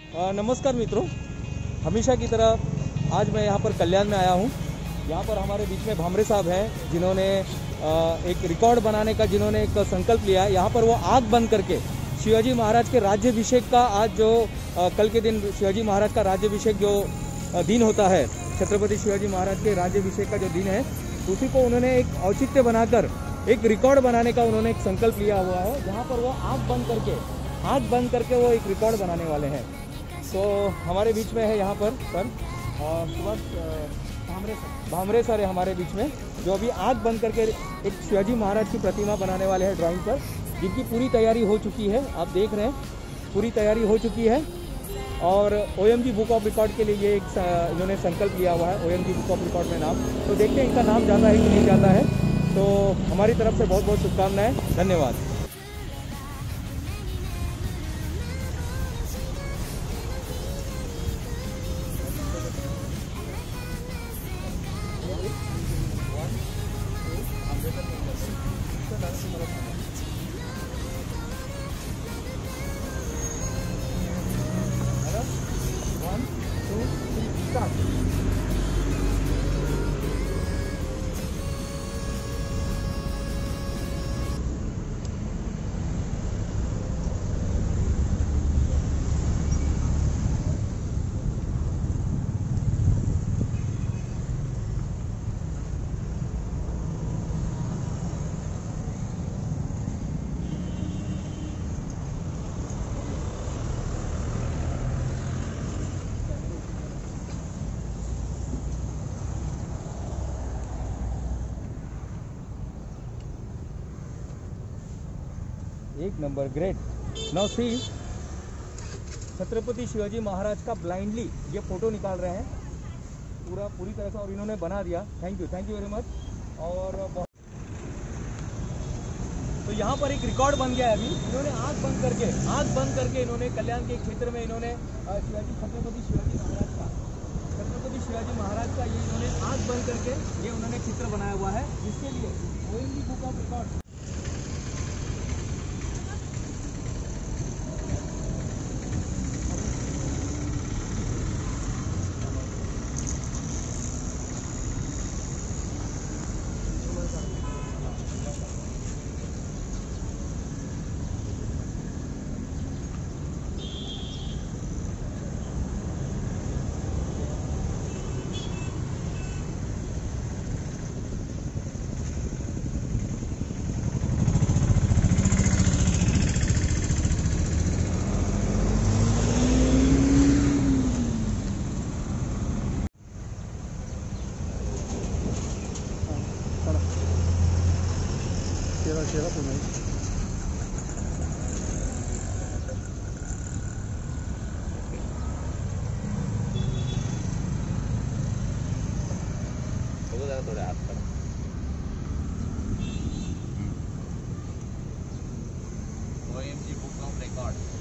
नमस्कार मित्रों, हमेशा की तरह आज मैं यहाँ पर कल्याण में आया हूँ। यहाँ पर हमारे बीच में भामरे साहब हैं जिन्होंने एक रिकॉर्ड बनाने का जिन्होंने एक संकल्प लिया है। यहाँ पर वो आग बंद करके शिवाजी महाराज के राज्याभिषेक का आज जो कल के दिन शिवाजी महाराज का राज्याभिषेक जो दिन होता है, छत्रपति शिवाजी महाराज के राज्याभिषेक का जो दिन है, उसी को उन्होंने एक औचित्य बनाकर एक रिकॉर्ड बनाने का उन्होंने एक संकल्प लिया हुआ है। जहाँ पर वो आग बंद करके वो एक रिकॉर्ड बनाने वाले हैं। तो हमारे बीच में है यहाँ पर सर सुभाष भामरे सर है हमारे बीच में, जो अभी आग बंद करके एक शिवाजी महाराज की प्रतिमा बनाने वाले हैं ड्राइंग पर, जिनकी पूरी तैयारी हो चुकी है। आप देख रहे हैं पूरी तैयारी हो चुकी है। और OMG बुक ऑफ रिकॉर्ड के लिए ये एक इन्होंने संकल्प लिया हुआ है, OMG बुक ऑफ रिकॉर्ड में नाम। तो देखते हैं इनका नाम जाता है कि नहीं जाता है। तो हमारी तरफ से बहुत बहुत शुभकामनाएं, धन्यवाद। एक number, great. Now see, Chhatrapati Shivaji Maharaj का ब्लाइंडली ये फोटो निकाल रहे हैं पूरी तरह से, और इन्होंने बना दिया। Thank you very much. और तो यहाँ पर एक रिकॉर्ड बन गया है। अभी इन्होंने आग बंद करके इन्होंने कल्याण के क्षेत्र में इन्होंने छत्रपति शिवाजी महाराज का ये इन्होंने आग बंद करके ये उन्होंने चित्र बनाया हुआ है, जिसके लिए OMG बुक ऑफ रिकॉर्ड शेरा तो नहीं। थोड़े हाथ पर OMG बुक ऑफ रिकॉर्ड।